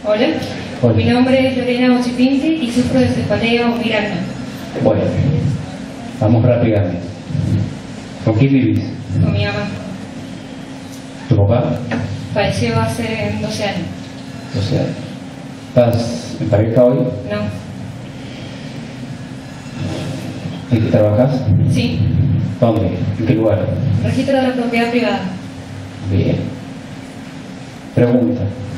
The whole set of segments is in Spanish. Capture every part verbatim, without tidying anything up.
Hola. Hola. Mi nombre es Lorena Ochipinti y sufro de cefalea o migraña. Bueno, vamos rápidamente. ¿Con quién vivís? Con mi mamá. ¿Tu papá? Falleció hace doce años. doce años. ¿Estás en pareja hoy? No. ¿En qué trabajas? Sí. ¿Dónde? ¿En qué lugar? Registro de la propiedad privada. Bien. Pregunta.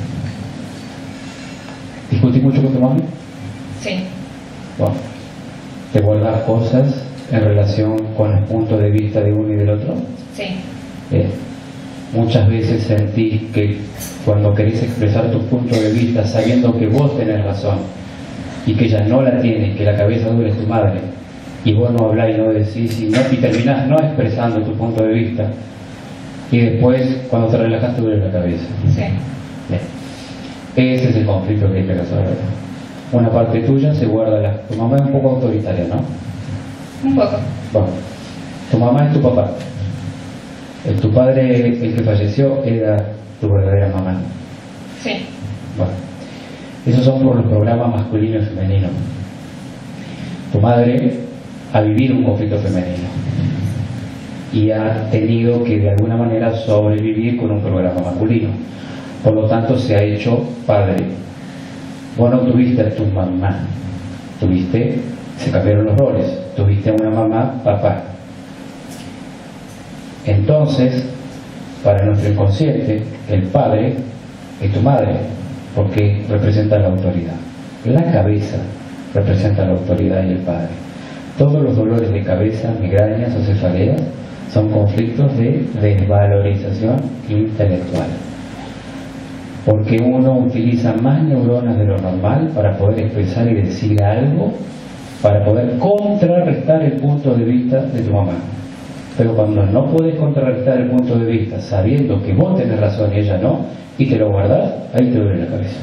¿Discutís mucho con tu mamá? Sí. Bueno. ¿Te guardas cosas en relación con los puntos de vista de uno y del otro? Sí. Bien. Muchas veces sentís que cuando querés expresar tu punto de vista sabiendo que vos tenés razón y que ella no la tiene, que la cabeza dura es tu madre, y vos no hablás y no decís y, no, y terminás no expresando tu punto de vista, y después cuando te relajas te duele la cabeza. Sí. Bien. Ese es el conflicto que hay que resolver. Una parte tuya se guarda, la... tu mamá es un poco autoritaria, ¿no? Un poco. Bueno, tu mamá es tu papá. El, tu padre, el que falleció, era tu verdadera mamá. Sí. Bueno, esos son por los programas masculino y femenino. Tu madre ha vivido un conflicto femenino y ha tenido que de alguna manera sobrevivir con un programa masculino. Por lo tanto, se ha hecho padre. Vos no tuviste a tu mamá, tuviste, se cambiaron los roles, tuviste a una mamá, papá. Entonces, para nuestro inconsciente, el padre es tu madre, porque representa la autoridad. La cabeza representa la autoridad y el padre. Todos los dolores de cabeza, migrañas o cefaleas son conflictos de desvalorización intelectual, porque uno utiliza más neuronas de lo normal para poder expresar y decir algo, para poder contrarrestar el punto de vista de tu mamá. Pero cuando no puedes contrarrestar el punto de vista sabiendo que vos tenés razón y ella no, y te lo guardás, ahí te duele la cabeza.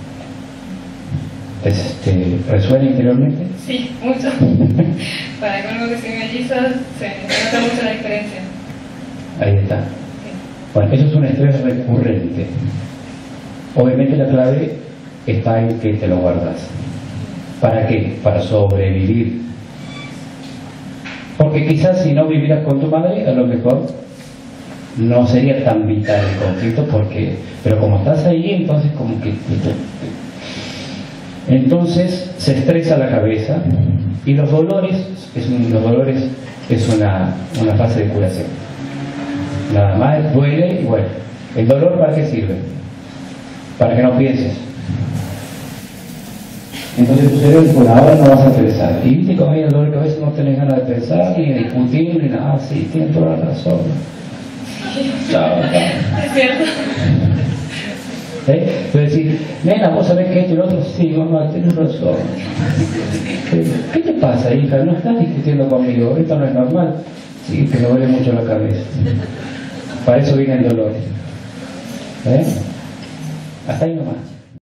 ¿Te resuena interiormente? Sí, mucho. Para colmo que soy melliza, se nota mucho la diferencia. Ahí está. Sí. Bueno, eso es un estrés recurrente. Obviamente la clave está en que te lo guardas. ¿Para qué? Para sobrevivir. Porque quizás si no vivieras con tu madre, a lo mejor no sería tan vital el conflicto, porque, pero como estás ahí, entonces como que... Entonces se estresa la cabeza y los dolores, es un, los dolores es una, una fase de curación. Nada más duele y bueno, ¿el dolor para qué sirve? Para que no pienses. Entonces tu cerebro por ahora no vas a pensar. Y viste como hay el dolor que a veces no tenés ganas de pensar, ni de discutir, ni nada. Ah, sí, tienes toda la razón. Chao, chao. Es cierto. ¿Eh? Entonces decir, nena, vos sabés que esto y lo otro, sí, mamá, tenés razón. ¿Qué te pasa, hija? No estás discutiendo conmigo, esto no es normal. Sí, que me duele mucho la cabeza. Para eso viene el dolor. ¿Eh? Hasta ahí nomás.